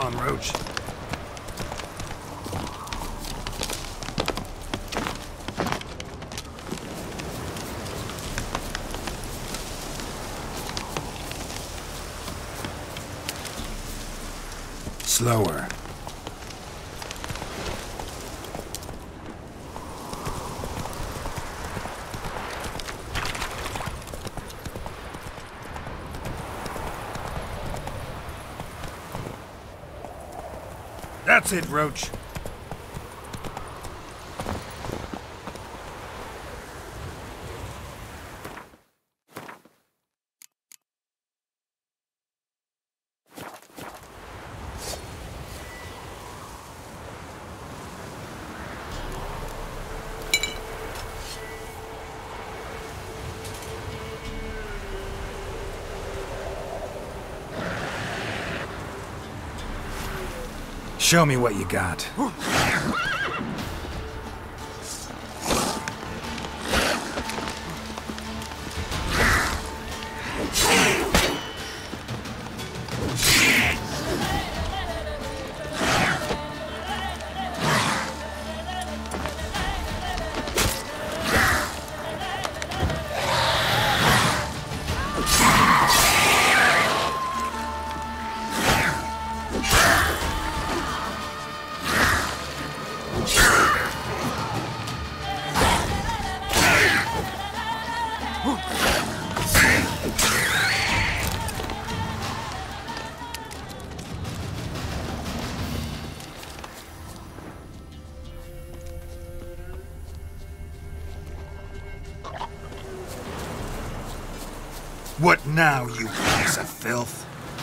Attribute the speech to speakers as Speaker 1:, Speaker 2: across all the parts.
Speaker 1: on, Roach. Slower. That's it, Roach. Show me what you got. What now, you piece of filth?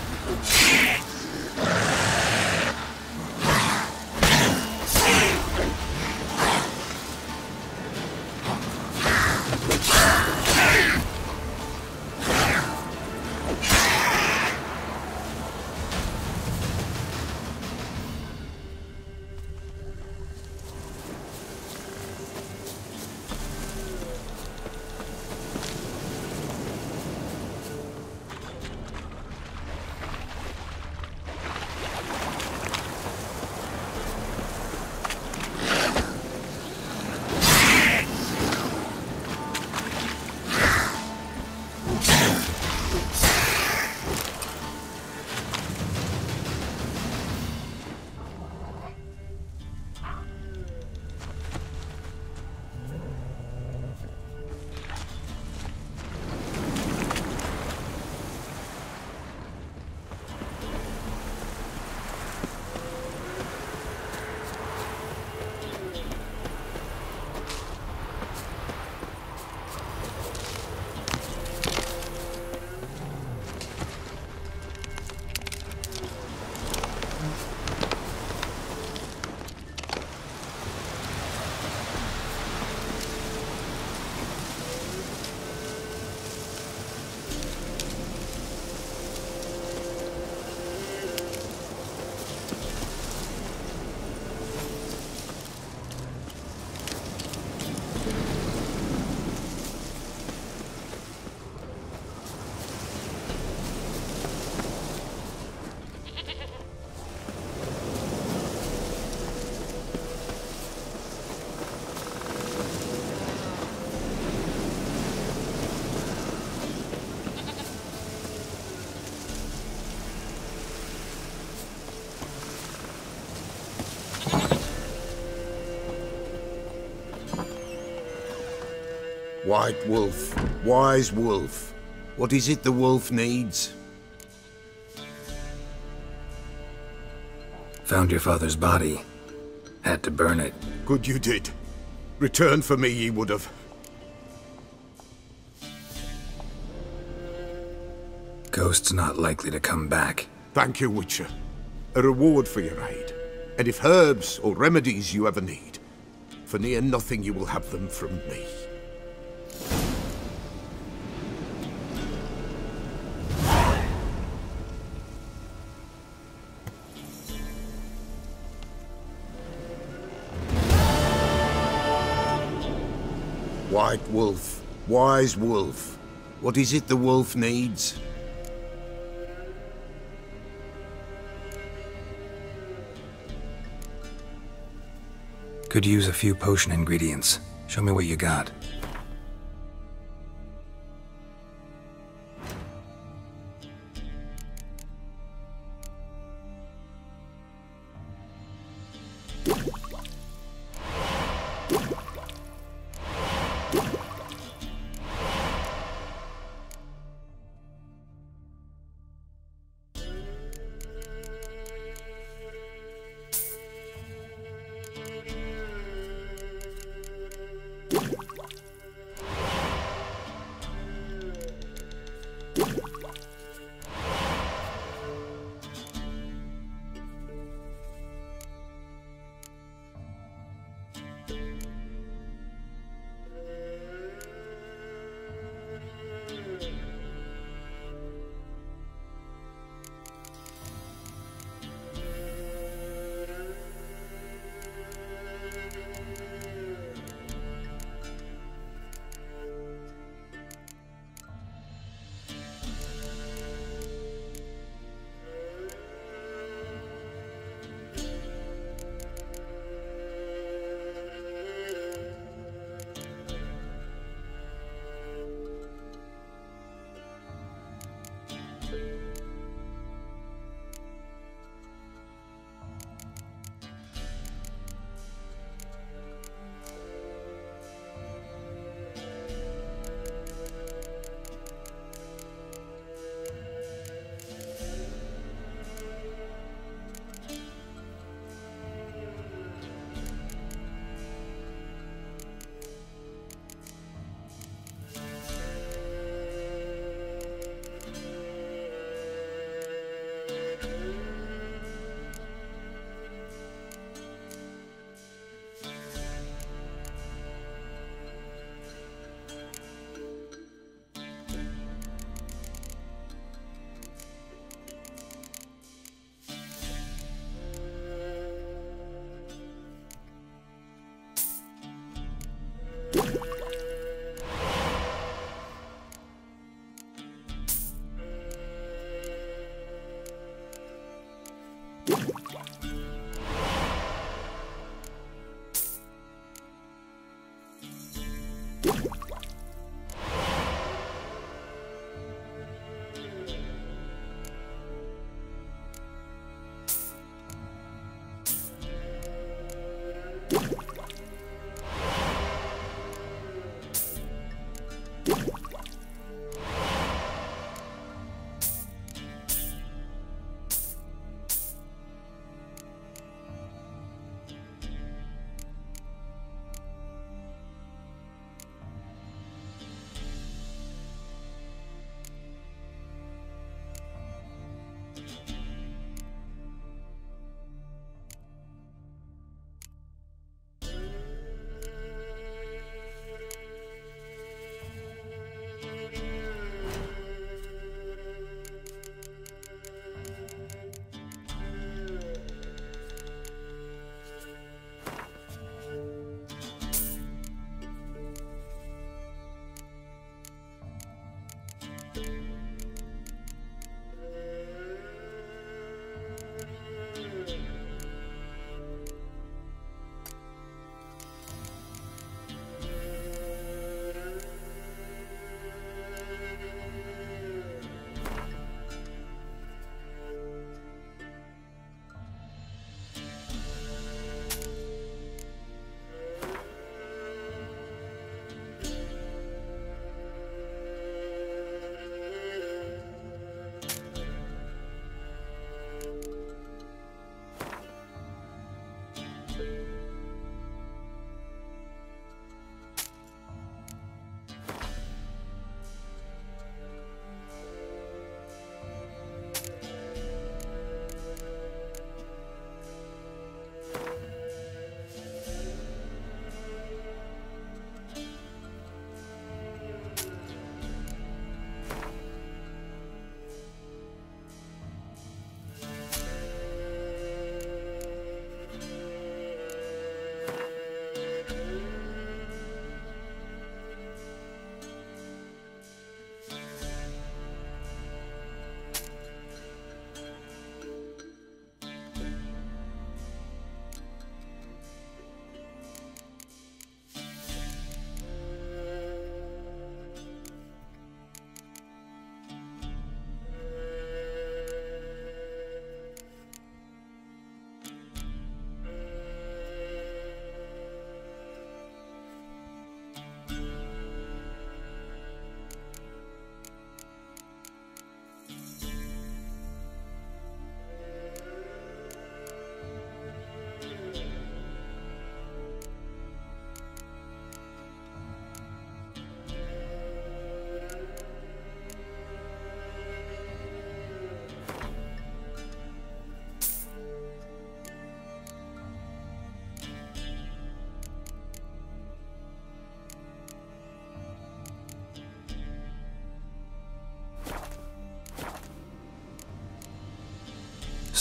Speaker 2: White wolf, wise wolf. What is it the wolf needs?
Speaker 1: Found your father's body. Had to burn it.
Speaker 2: Good you did. Return for me ye would have.
Speaker 1: Ghost's not likely to come back.
Speaker 2: Thank you, Witcher. A reward for your aid. And if herbs or remedies you ever need, for near nothing you will have them from me. White wolf, wise wolf. What is it the wolf needs?
Speaker 3: Could use a few potion ingredients. Show me what you got.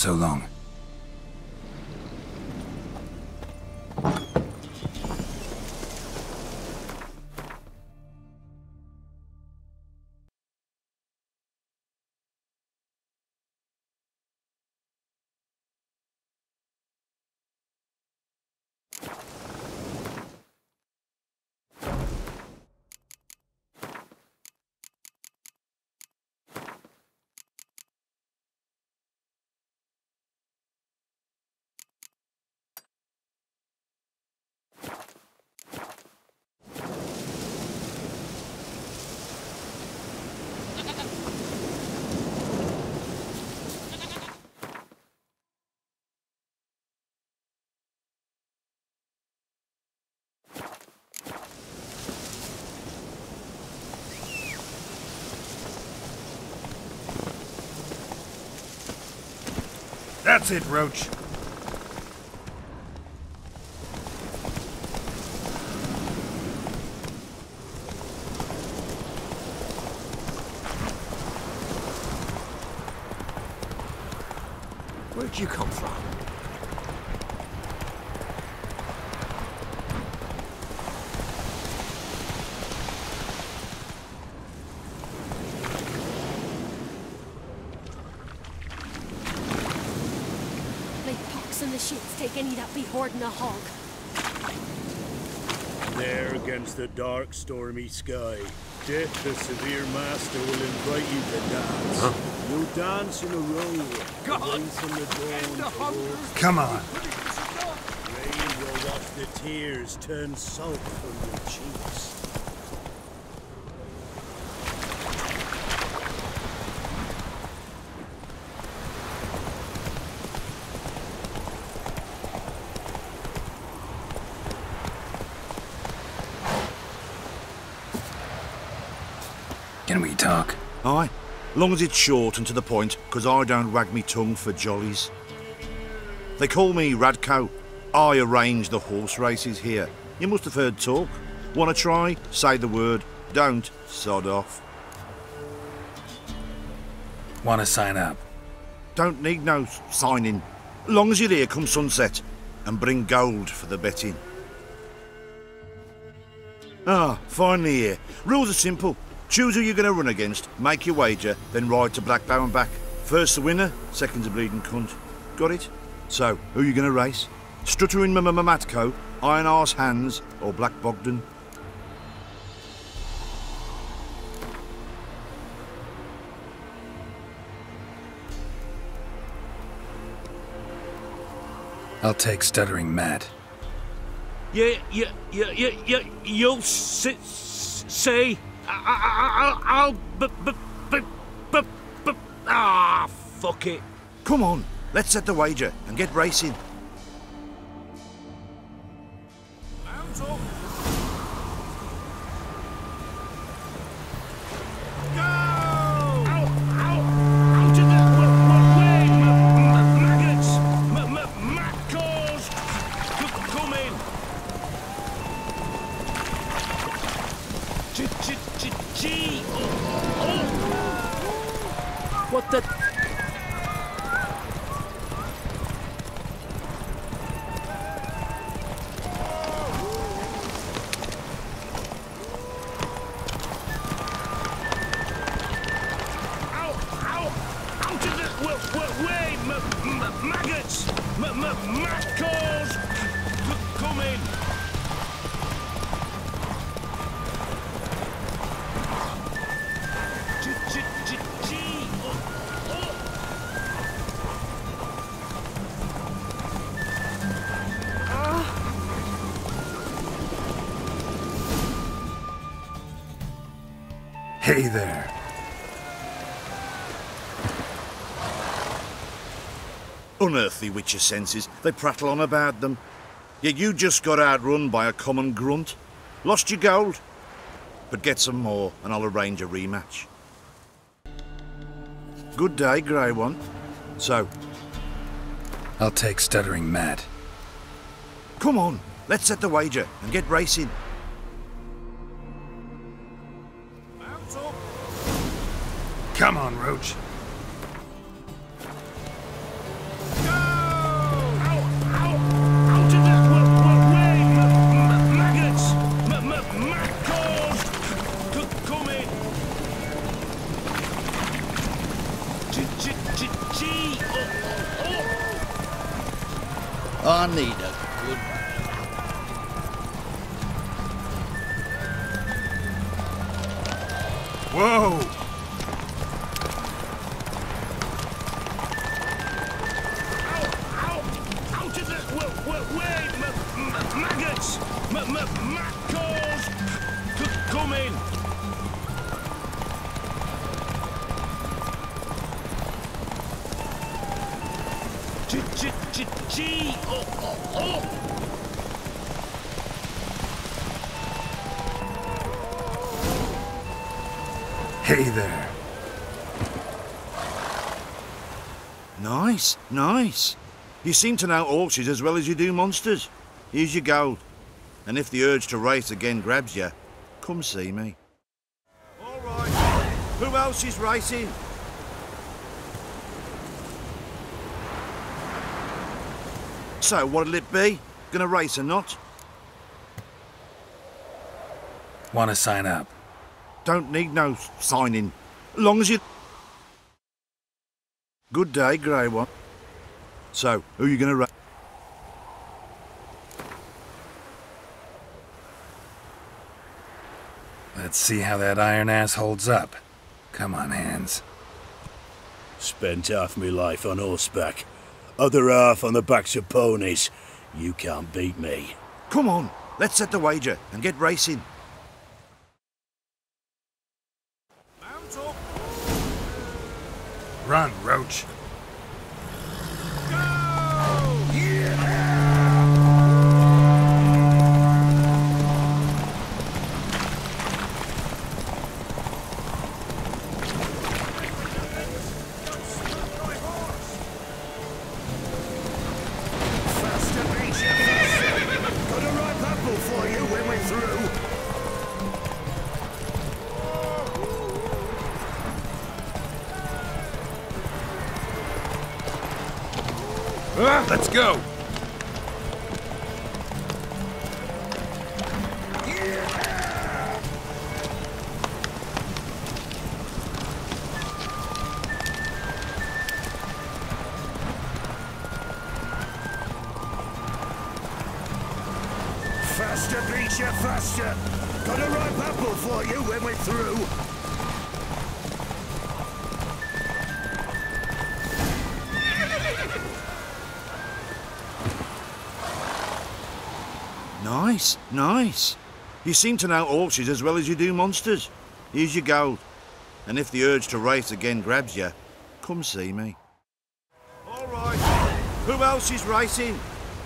Speaker 3: so long.
Speaker 1: That's it, Roach.
Speaker 2: Where'd you come from?
Speaker 4: And the shits take any that be hoarding a hog.
Speaker 5: There against the dark, stormy sky, Death, the severe master, will invite you to dance.
Speaker 2: Huh?
Speaker 5: You'll dance in a row, away from the dawn towards...
Speaker 1: Come on.
Speaker 5: Rain will wash the tears turn salt from your cheeks.
Speaker 3: Can we talk?
Speaker 6: Aye, long as it's short and to the point, 'cause I don't wag me tongue for jollies. They call me Radko. I arrange the horse races here. You must have heard talk. Wanna try? Say the word. Don't, sod off.
Speaker 3: Wanna sign up?
Speaker 6: Don't need no signing. Long as you're here come sunset, and bring gold for the betting. Ah, finally here. Rules are simple. Choose who you're going to run against, make your wager, then ride to Blackbow and back. First the winner, second's a bleeding cunt. Got it? So, who you going to race? Stuttering Matko, Iron Arse Hands, or Black Bogdan?
Speaker 3: I'll take Stuttering Matt.
Speaker 5: You'll say... fuck it.
Speaker 6: Come on, let's set the wager and get racing.
Speaker 5: What the... maggots! Macros! Come in!
Speaker 3: Hey there.
Speaker 6: Unearthly with your senses, they prattle on about them. Yet you just got outrun by a common grunt. Lost your gold. But get some more and I'll arrange a rematch. Good day, Grey One. So?
Speaker 3: I'll take Stuttering Matt.
Speaker 6: Come on, let's set the wager and get racing.
Speaker 1: Come on, Roach.
Speaker 7: I need a good...
Speaker 1: Whoa!
Speaker 5: Out of the way, maggots! Maccals! Come in! Gee! Oh!
Speaker 3: Hey there.
Speaker 6: Nice, nice. You seem to know horses as well as you do monsters. Here's your gold. And if the urge to race again grabs you, come see me. All right. Who else is racing? So, what'll it be? Gonna race or not?
Speaker 3: Want to sign up?
Speaker 6: Don't need no signing. Long as you... Good day, Grey One. So, who you gonna race?
Speaker 3: Let's see how that iron ass holds up. Come on, hands.
Speaker 5: Spent half my life on horseback. Other half on the backs of ponies. You can't beat me.
Speaker 6: Come on, let's set the wager and get racing. Mount up.
Speaker 1: Run, Roach. Let's go!
Speaker 5: Faster, Beecher, faster! Got a ripe apple for you when we're through.
Speaker 6: Nice, nice. You seem to know horses as well as you do monsters. Here's your gold. And if the urge to race again grabs you, come see me. All right. Who else is racing?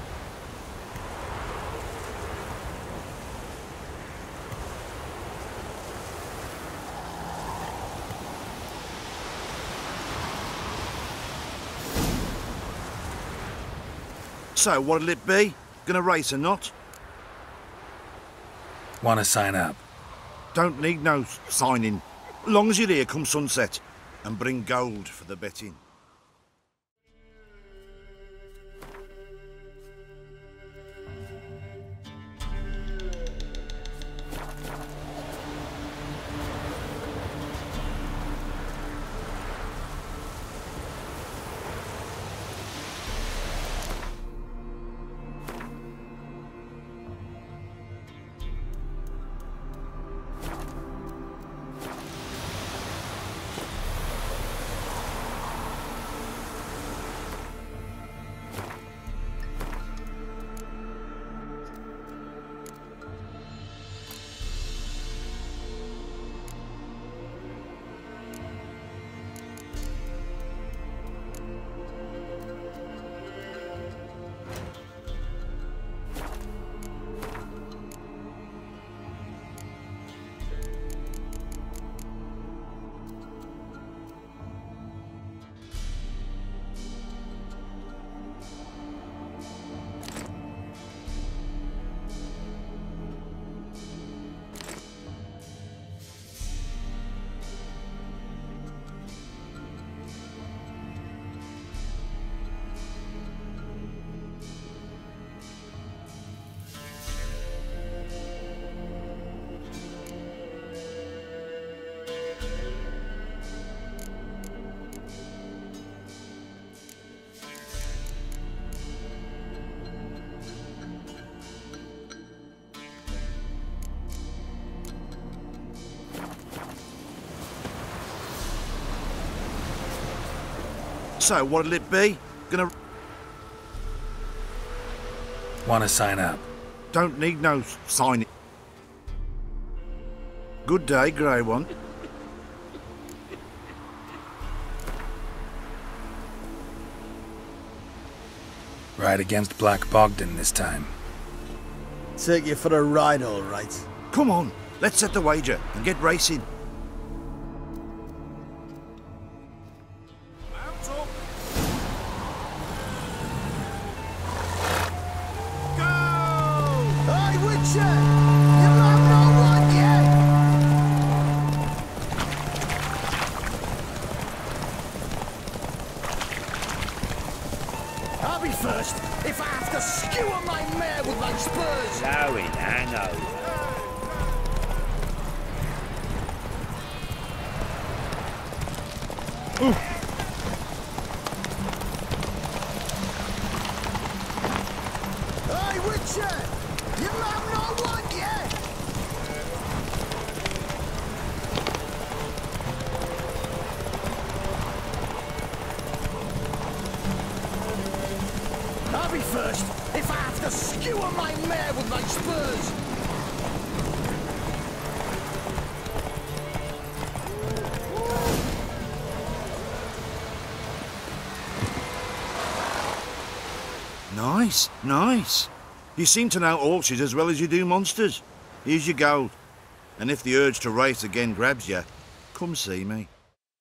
Speaker 6: So, what'll it be? Gonna race or not?
Speaker 3: Want to sign up?
Speaker 6: Don't need no signing. Long as you're here come sunset. And bring gold for the betting. So, what'll it be? Gonna...
Speaker 3: Want to sign up?
Speaker 6: Don't need no sign. Good day, Grey One.
Speaker 3: Ride against Black Bogdan this time.
Speaker 7: Take you for a ride, all right.
Speaker 6: Come on, let's set the wager and get racing. Mount up. Go!
Speaker 7: Hey, Witcher! You have no one yet! I'll be first if I have to skewer my mare with my spurs!
Speaker 5: Sorry, hang over.
Speaker 7: Hey, Witcher! You have no one yet! I'll be first if I have to skewer my mare with my spurs!
Speaker 6: Nice, nice. You seem to know horses as well as you do monsters. Here's your gold. And if the urge to race again grabs you, come see me.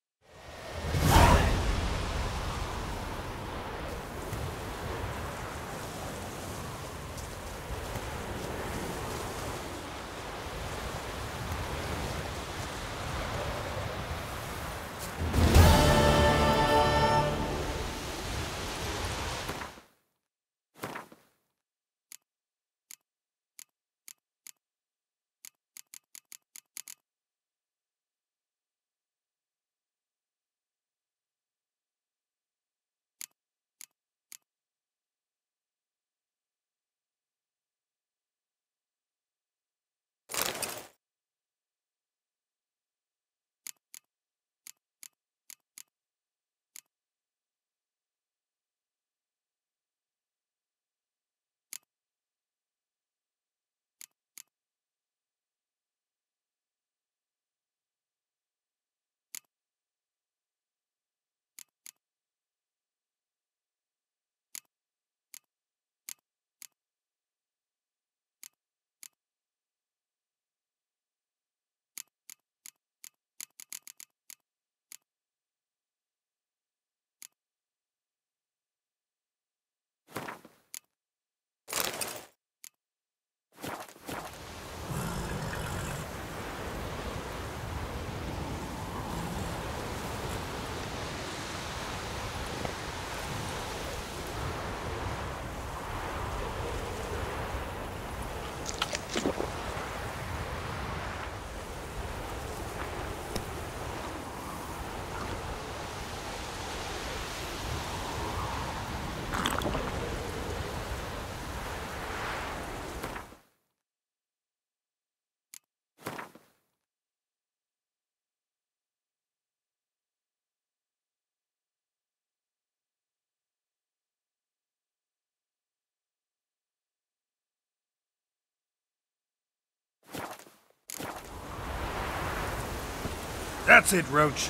Speaker 3: That's it, Roach.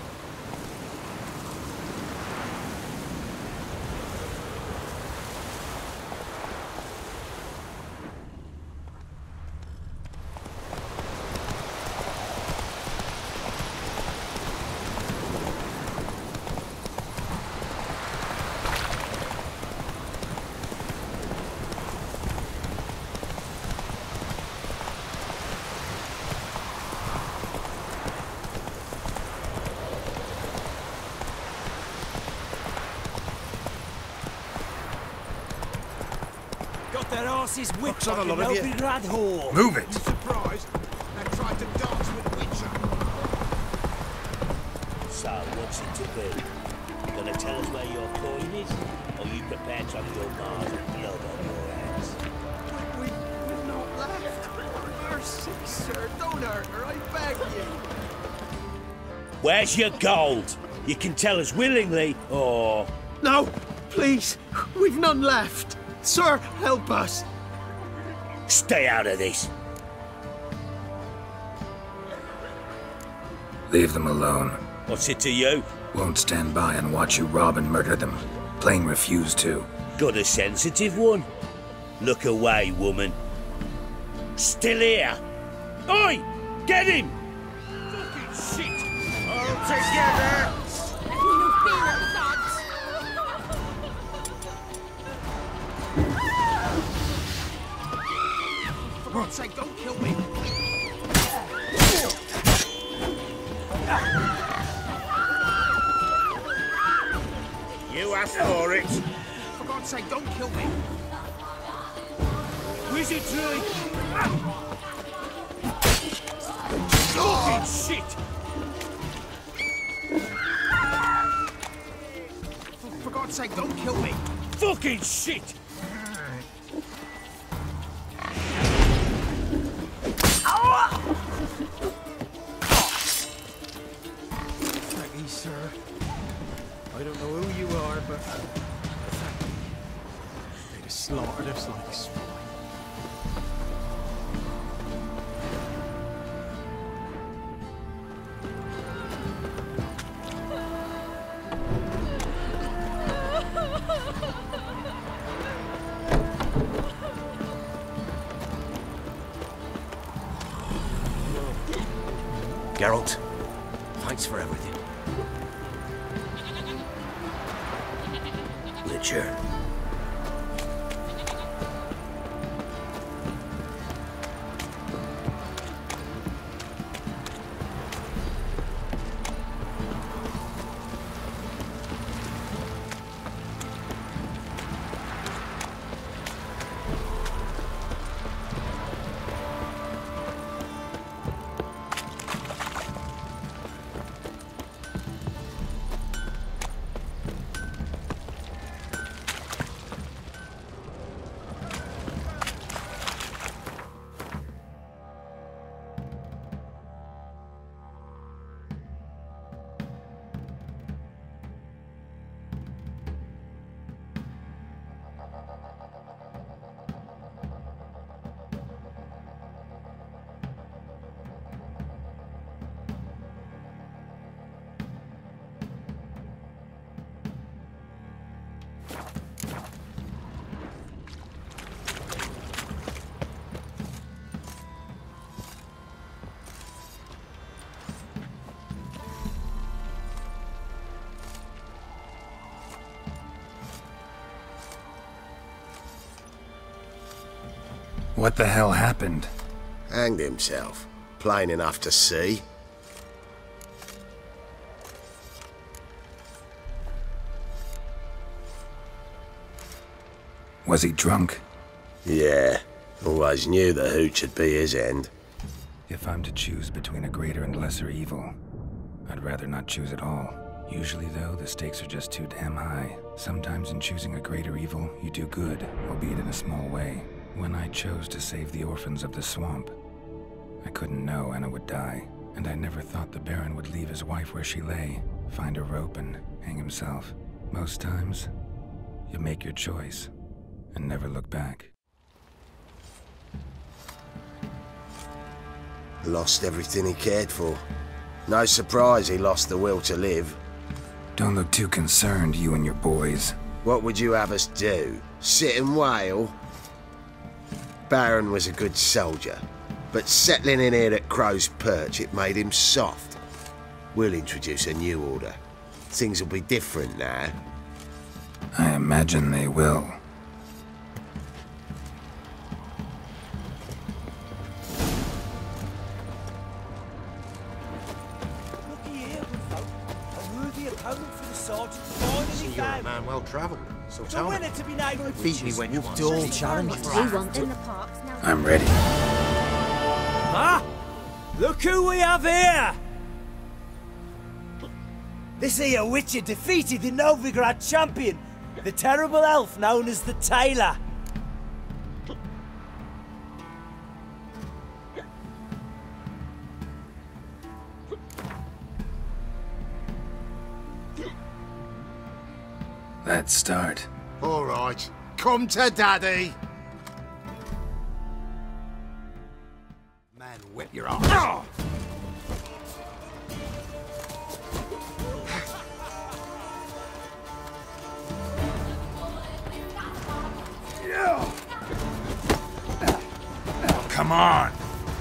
Speaker 8: That horse is whipped
Speaker 6: on a
Speaker 8: like
Speaker 6: lot
Speaker 8: an
Speaker 6: of you.
Speaker 8: open rad whore.
Speaker 3: Move it.
Speaker 2: Surprised and tried to dance with Witcher.
Speaker 5: So, what's it to be? Gonna tell us where your coin is? Or are you prepared to have your Mars and blood on your hands?
Speaker 7: We've not left. Mercy, sir. Don't hurt her, I beg you.
Speaker 5: Where's your gold? You can tell us willingly, or...
Speaker 7: No, please. We've none left. Sir, help us.
Speaker 5: Stay out of this.
Speaker 3: Leave them alone.
Speaker 5: What's it to you?
Speaker 3: Won't stand by and watch you rob and murder them. Plain refuse to.
Speaker 5: Got a sensitive one? Look away, woman. Still here? Oi! Get him! Fucking shit! All together!
Speaker 4: You fear thugs!
Speaker 7: For God's sake, don't kill me.
Speaker 5: You asked for it.
Speaker 7: For God's sake, don't kill me.
Speaker 5: Wizard Tree! Fucking shit!
Speaker 7: For God's sake, don't kill me.
Speaker 5: Fucking shit!
Speaker 7: Thank you, sir. I don't know who you are, but thank you. They'd have slaughtered us like swine.
Speaker 9: Geralt, thanks for everything.
Speaker 3: Witcher. What the hell happened?
Speaker 10: Hanged himself. Plain enough to see.
Speaker 3: Was he drunk?
Speaker 10: Yeah. Always knew the hooch would be his end.
Speaker 3: If I'm to choose between a greater and lesser evil, I'd rather not choose at all. Usually, though, the stakes are just too damn high. Sometimes in choosing a greater evil, you do good, albeit in a small way. When I chose to save the orphans of the swamp, I couldn't know Anna would die, and I never thought the Baron would leave his wife where she lay, find a rope and hang himself. Most times, you make your choice and never look back.
Speaker 10: Lost everything he cared for. No surprise he lost the will to live.
Speaker 3: Don't look too concerned, you and your boys.
Speaker 10: What would you have us do? Sit and wail? Baron was a good soldier, but settling in here at Crow's Perch, it made him soft. We'll introduce a new order. Things will be different now.
Speaker 3: I imagine they will.
Speaker 8: Looky here, Woodfolk. A worthy opponent for the sergeant finally found.
Speaker 9: Man well travelled, so
Speaker 8: The
Speaker 9: tell me.
Speaker 8: winner to be named with
Speaker 7: Beat me when you want. Dual challenge.
Speaker 4: We want in the parks now.
Speaker 3: I'm ready.
Speaker 8: Ah! Look who we have here! This here Witcher defeated the Novigrad champion, the terrible elf known as the Tailor.
Speaker 3: Let's start.
Speaker 2: All right. Come to Daddy.
Speaker 9: Man, whip your arms.
Speaker 1: Come on!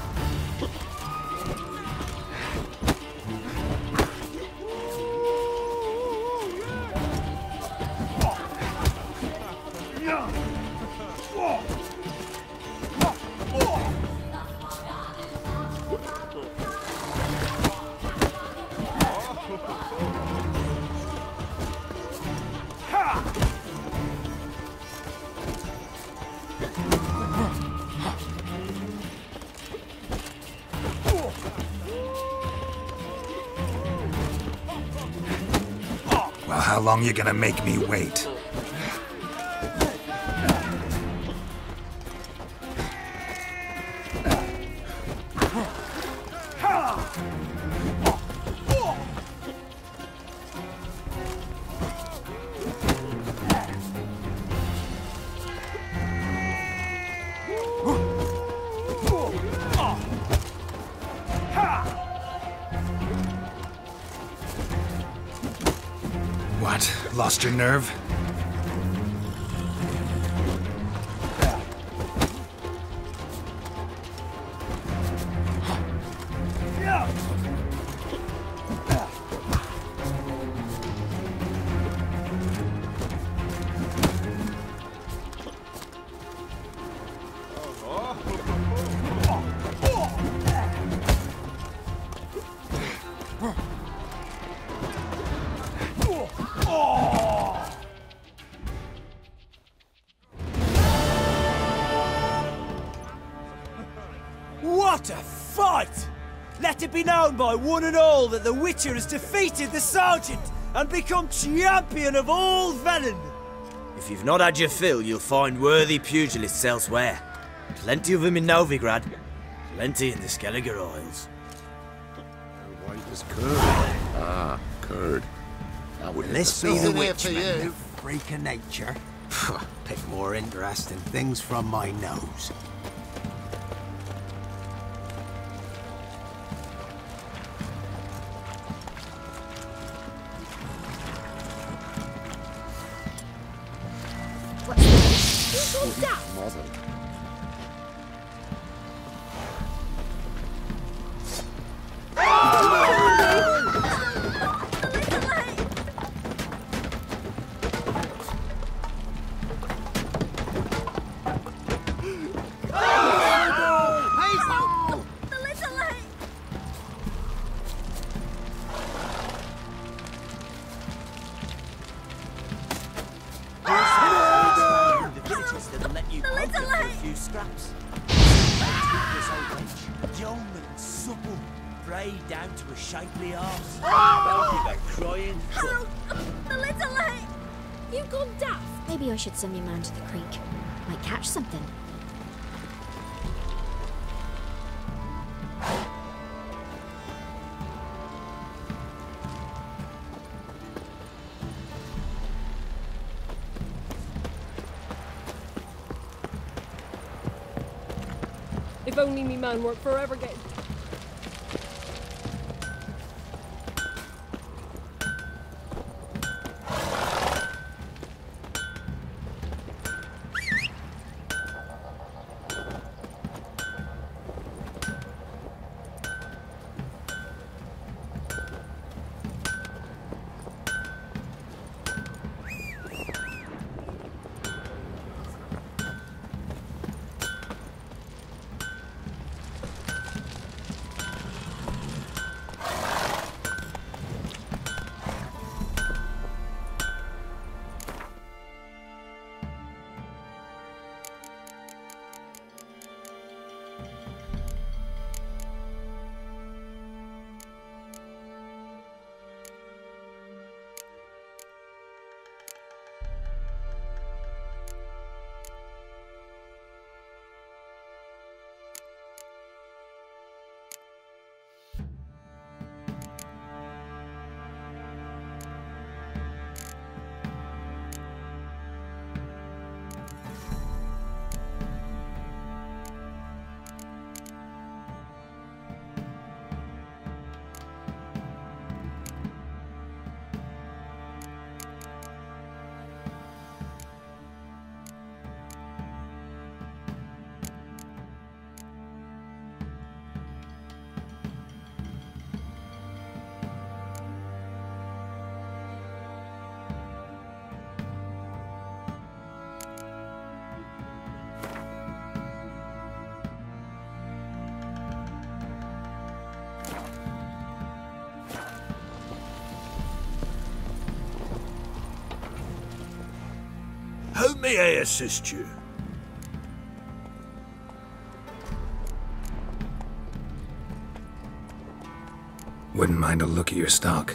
Speaker 1: Well, how long you gonna make me wait? What? Lost your nerve?
Speaker 8: What a fight! Let it be known by one and all that the Witcher has defeated the Sergeant and become champion of all Velen.
Speaker 11: If you've not had your fill, you'll find worthy pugilists elsewhere. Plenty of them in Novigrad, plenty in the Skelliger Isles.
Speaker 9: White as curd. Ah, curd. That would
Speaker 10: This
Speaker 9: be
Speaker 10: be
Speaker 9: the
Speaker 10: the
Speaker 9: Witchman,
Speaker 10: for you.
Speaker 9: freak of nature. Pick more interesting things from my nose.
Speaker 4: What's this? Who's all daft?
Speaker 8: Scraps. Young and supple, prey down to a shapely arse. Crying.
Speaker 4: Hello, a little late. You've gone daft. Maybe I should send me man to the creek. Might catch something.
Speaker 12: If only me man weren't forever getting...
Speaker 5: May I assist you?
Speaker 3: Wouldn't mind a look at your stock.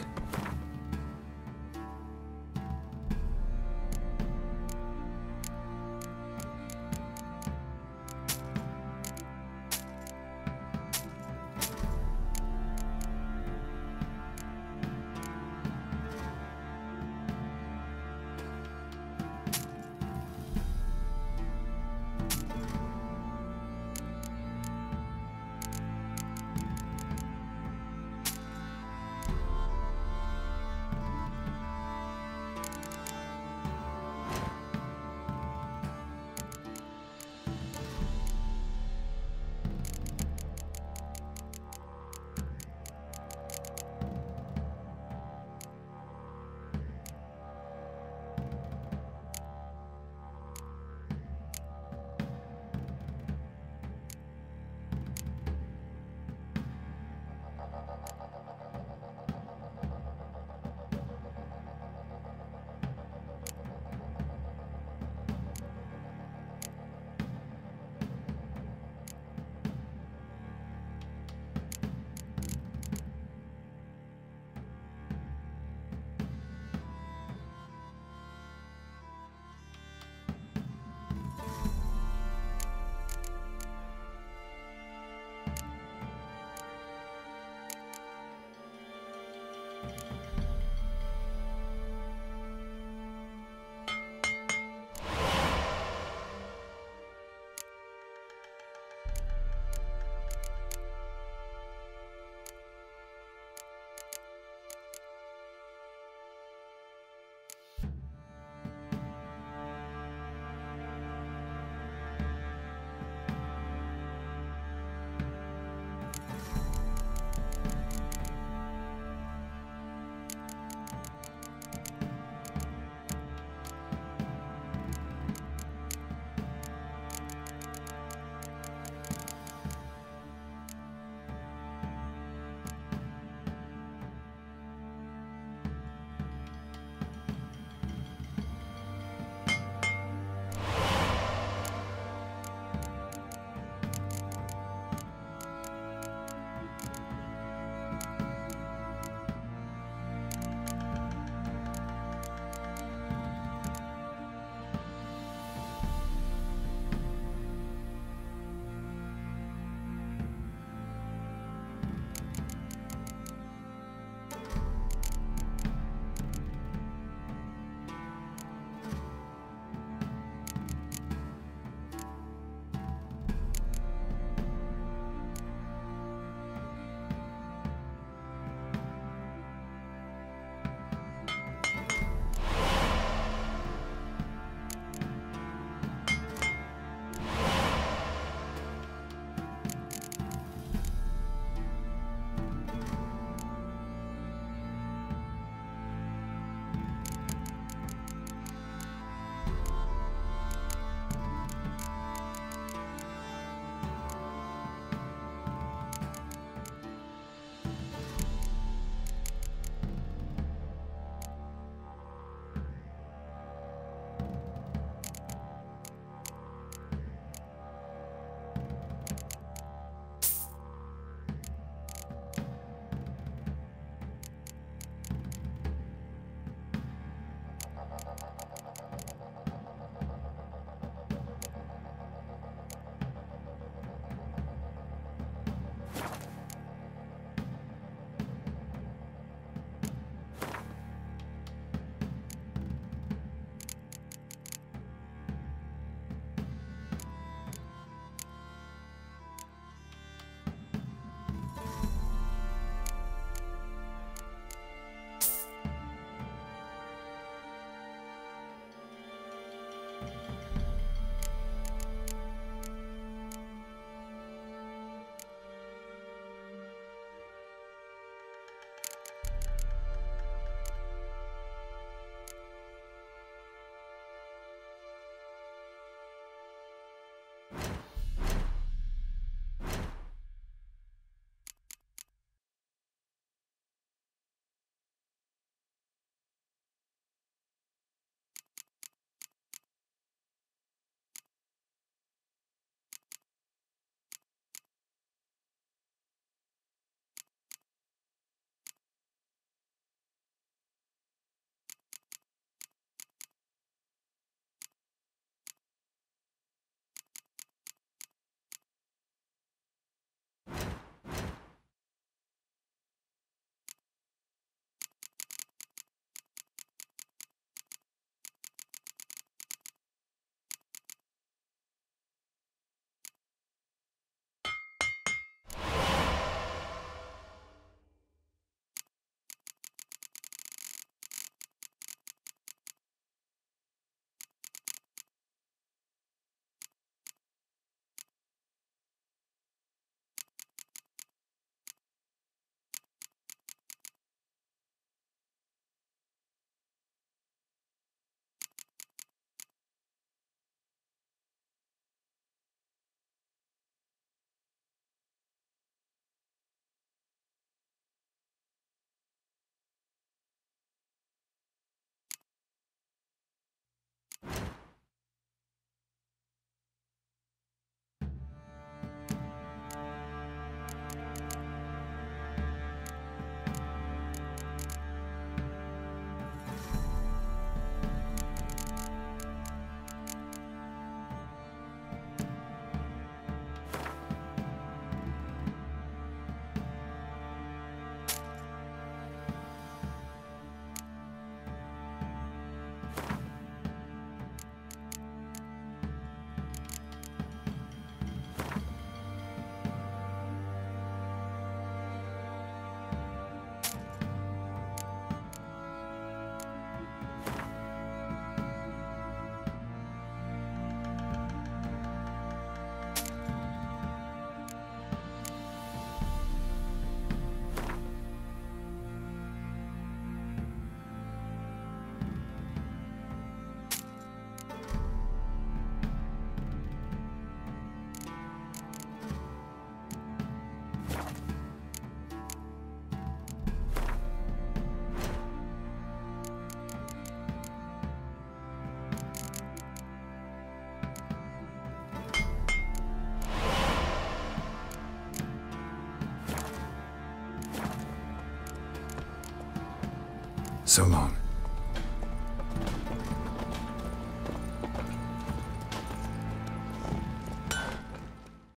Speaker 3: So long.